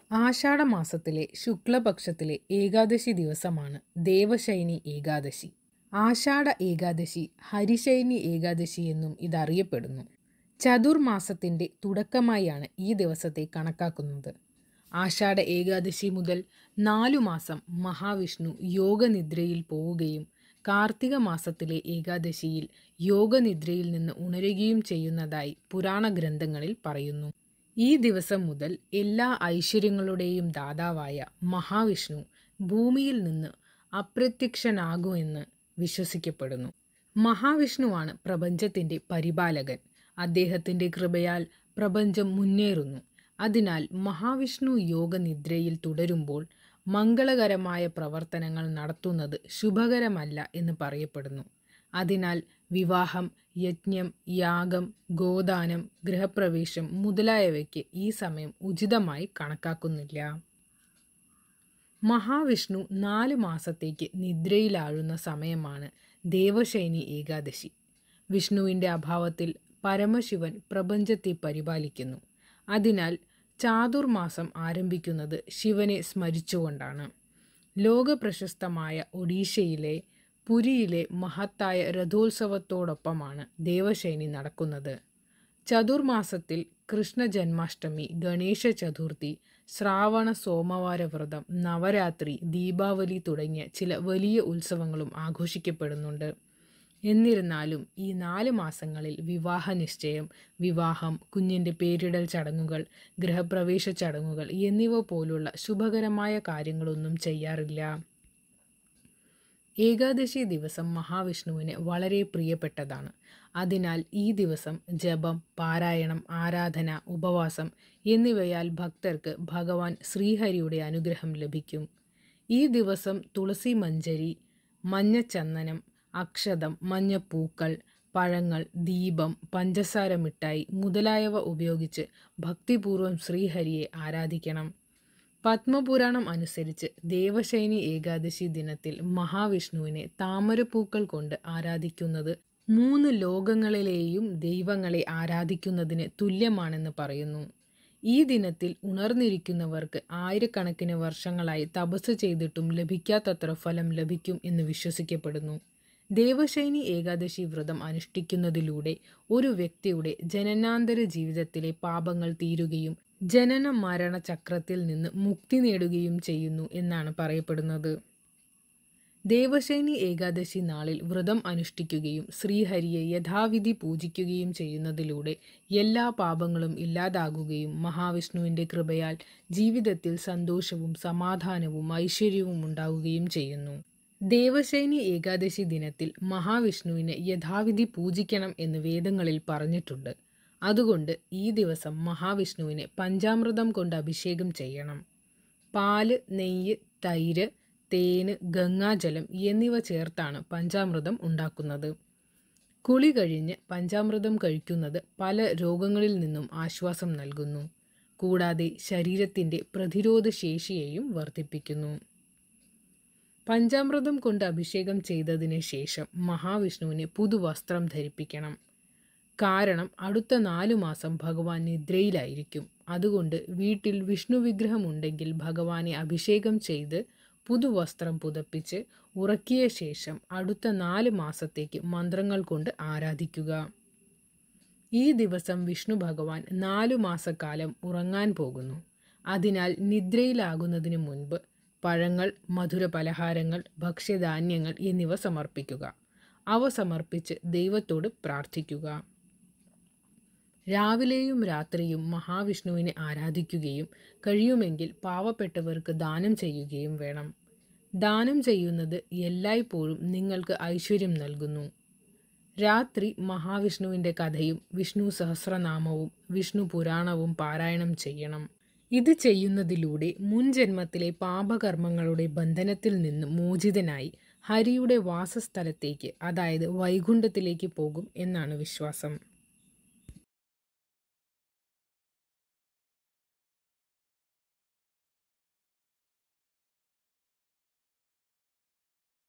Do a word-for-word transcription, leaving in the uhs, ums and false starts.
ആഷാഢമാസത്തിലെ ശുക്ലപക്ഷത്തിലെ ഏകാദശി ദിവസമാണ് ദേവശയനി ഏകാദശി. ആഷാഢ ഏകാദശി ഹരിശയനി ഏകാദശി എന്നും ഇതറിയപ്പെടുന്നു. ചതുർമാസത്തിൻ്റെ തുടക്കമായാണ് ഈ ദിവസത്തെ കണക്കാക്കുന്നത്. ആഷാഢ ഏകാദശി മുതൽ നാലു മാസം മഹാവിഷ്ണു യോഗനിദ്രയിൽ പോവുകയും കാർത്തിക മാസത്തിലെ ഏകാദശിയിൽ യോഗനിദ്രയിൽ നിന്ന് ഉണരുകയും ചെയ്യുന്നതായി പുരാണ ഗ്രന്ഥങ്ങളിൽ പറയുന്നു. ഈ ദിവസം മുതൽ എല്ലാ ഐശ്വര്യങ്ങളുടെയും ദാതാവായ മഹാവിഷ്ണു ഭൂമിയിൽ നിന്ന് അപ്രത്യക്ഷനാകുമെന്ന് വിശ്വസിക്കപ്പെടുന്നു. മഹാവിഷ്ണുവാണ് പ്രപഞ്ചത്തിൻ്റെ പരിപാലകൻ. അദ്ദേഹത്തിൻ്റെ കൃപയാൽ പ്രപഞ്ചം മുന്നേറുന്നു. അതിനാൽ മഹാവിഷ്ണു യോഗനിദ്രയിൽ തുടരുമ്പോൾ മംഗളകരമായ പ്രവർത്തനങ്ങൾ നടത്തുന്നത് ശുഭകരമല്ല എന്ന് പറയപ്പെടുന്നു. അതിനാൽ വിവാഹം, യജ്ഞം, യാഗം, ഗോദാനം, ഗൃഹപ്രവേശം മുതലായവയ്ക്ക് ഈ സമയം ഉചിതമായി കണക്കാക്കുന്നില്ല. മഹാവിഷ്ണു നാല് മാസത്തേക്ക് നിദ്രയിലാഴുന്ന സമയമാണ് ദേവശയനി ഏകാദശി. വിഷ്ണുവിൻ്റെ അഭാവത്തിൽ പരമശിവൻ പ്രപഞ്ചത്തെ പരിപാലിക്കുന്നു. അതിനാൽ ചാതുർമാസം ആരംഭിക്കുന്നത് ശിവനെ സ്മരിച്ചുകൊണ്ടാണ്. ലോകപ്രശസ്തമായ ഒഡീഷയിലെ പുരിയിലെ മഹത്തായ രഥോത്സവത്തോടൊപ്പമാണ് ദേവശയനി നടക്കുന്നത്. ചതുർമാസത്തിൽ കൃഷ്ണ ജന്മാഷ്ടമി, ഗണേശ ചതുർത്ഥി, ശ്രാവണ സോമവാര വ്രതം, നവരാത്രി, ദീപാവലി തുടങ്ങിയ ചില വലിയ ഉത്സവങ്ങളും ആഘോഷിക്കപ്പെടുന്നുണ്ട്. എന്നിരുന്നാലും ഈ നാല് മാസങ്ങളിൽ വിവാഹ നിശ്ചയം, വിവാഹം, കുഞ്ഞിൻ്റെ പേരിടൽ ചടങ്ങുകൾ, ഗൃഹപ്രവേശ ചടങ്ങുകൾ എന്നിവ പോലുള്ള ശുഭകരമായ കാര്യങ്ങളൊന്നും ചെയ്യാറില്ല. ഏകാദശി ദിവസം മഹാവിഷ്ണുവിന് വളരെ പ്രിയപ്പെട്ടതാണ്. അതിനാൽ ഈ ദിവസം ജപം, പാരായണം, ആരാധന, ഉപവാസം എന്നിവയാൽ ഭക്തർക്ക് ഭഗവാൻ ശ്രീഹരിയുടെ അനുഗ്രഹം ലഭിക്കും. ഈ ദിവസം തുളസി മഞ്ജരി, മഞ്ഞച്ചന്ദനം, അക്ഷതം, മഞ്ഞപ്പൂക്കൾ, പഴങ്ങൾ, ദീപം, പഞ്ചസാര മിഠായി മുതലായവ ഉപയോഗിച്ച് ഭക്തിപൂർവ്വം ശ്രീഹരിയെ ആരാധിക്കണം. പത്മപുരാണം അനുസരിച്ച് ദേവശയനി ഏകാദശി ദിനത്തിൽ മഹാവിഷ്ണുവിനെ താമരപ്പൂക്കൾ കൊണ്ട് ആരാധിക്കുന്നത് മൂന്ന് ലോകങ്ങളിലെയും ദൈവങ്ങളെ ആരാധിക്കുന്നതിന് തുല്യമാണെന്ന് പറയുന്നു. ഈ ദിനത്തിൽ ഉണർന്നിരിക്കുന്നവർക്ക് ആയിരക്കണക്കിന് വർഷങ്ങളായി തപസ് ചെയ്തിട്ടും ലഭിക്കാത്തത്ര ഫലം ലഭിക്കും എന്ന് വിശ്വസിക്കപ്പെടുന്നു. ദേവശയനി ഏകാദശി വ്രതം അനുഷ്ഠിക്കുന്നതിലൂടെ ഒരു വ്യക്തിയുടെ ജനനാന്തര ജീവിതത്തിലെ പാപങ്ങൾ തീരുകയും ജനന മരണ ചക്രത്തിൽ നിന്ന് മുക്തി നേടുകയും ചെയ്യുന്നു എന്നാണ് പറയപ്പെടുന്നത്. ദേവശയനി ഏകാദശി നാളിൽ വ്രതം അനുഷ്ഠിക്കുകയും ശ്രീഹരിയെ യഥാവിധി പൂജിക്കുകയും ചെയ്യുന്നതിലൂടെ എല്ലാ പാപങ്ങളും ഇല്ലാതാകുകയും മഹാവിഷ്ണുവിൻ്റെ കൃപയാൽ ജീവിതത്തിൽ സന്തോഷവും സമാധാനവും ഐശ്വര്യവും ഉണ്ടാവുകയും ചെയ്യുന്നു. ദേവശയനി ഏകാദശി ദിനത്തിൽ മഹാവിഷ്ണുവിനെ യഥാവിധി പൂജിക്കണം എന്ന് വേദങ്ങളിൽ പറഞ്ഞിട്ടുണ്ട്. അതുകൊണ്ട് ഈ ദിവസം മഹാവിഷ്ണുവിനെ പഞ്ചാമൃതം കൊണ്ട് അഭിഷേകം ചെയ്യണം. പാല്, നെയ്യ്, തൈര്, തേന്, ഗംഗാജലം എന്നിവ ചേർത്താണ് പഞ്ചാമൃതം ഉണ്ടാക്കുന്നത്. കുളി കഴിഞ്ഞ് പഞ്ചാമൃതം കഴിക്കുന്നത് പല രോഗങ്ങളിൽ നിന്നും ആശ്വാസം നൽകുന്നു. കൂടാതെ ശരീരത്തിൻ്റെ പ്രതിരോധ ശേഷിയെയും വർദ്ധിപ്പിക്കുന്നു. പഞ്ചാമൃതം കൊണ്ട് അഭിഷേകം ചെയ്തതിന് ശേഷം മഹാവിഷ്ണുവിനെ പുതുവസ്ത്രം ധരിപ്പിക്കണം. കാരണം അടുത്ത നാലു മാസം ഭഗവാൻ നിദ്രയിലായിരിക്കും. അതുകൊണ്ട് വീട്ടിൽ വിഷ്ണു വിഗ്രഹമുണ്ടെങ്കിൽ ഭഗവാനെ അഭിഷേകം ചെയ്ത് പുതുവസ്ത്രം പുതപ്പിച്ച് ഉറക്കിയ ശേഷം അടുത്ത നാല് മാസത്തേക്ക് മന്ത്രങ്ങൾ കൊണ്ട് ആരാധിക്കുക. ഈ ദിവസം വിഷ്ണു ഭഗവാൻ നാലു മാസക്കാലം ഉറങ്ങാൻ പോകുന്നു. അതിനാൽ നിദ്രയിലാകുന്നതിന് മുൻപ് പഴങ്ങൾ, മധുര പലഹാരങ്ങൾ, ഭക്ഷ്യധാന്യങ്ങൾ എന്നിവ സമർപ്പിക്കുക. അവ സമർപ്പിച്ച് ദൈവത്തോട് പ്രാർത്ഥിക്കുക. രാവിലെയും രാത്രിയും മഹാവിഷ്ണുവിനെ ആരാധിക്കുകയും കഴിയുമെങ്കിൽ പാവപ്പെട്ടവർക്ക് ദാനം ചെയ്യുകയും വേണം. ദാനം ചെയ്യുന്നത് എല്ലായ്പ്പോഴും നിങ്ങൾക്ക് ഐശ്വര്യം നൽകുന്നു. രാത്രി മഹാവിഷ്ണുവിൻ്റെ കഥയും വിഷ്ണു സഹസ്രനാമവും വിഷ്ണു പുരാണവും പാരായണം ചെയ്യണം. ഇത് ചെയ്യുന്നതിലൂടെ മുൻജന്മത്തിലെ പാപകർമ്മങ്ങളുടെ ബന്ധനത്തിൽ നിന്ന് മോചിതനായി ഹരിയുടെ വാസസ്ഥലത്തേക്ക്, അതായത് വൈകുണ്ഠത്തിലേക്ക് പോകും എന്നാണ് വിശ്വാസം.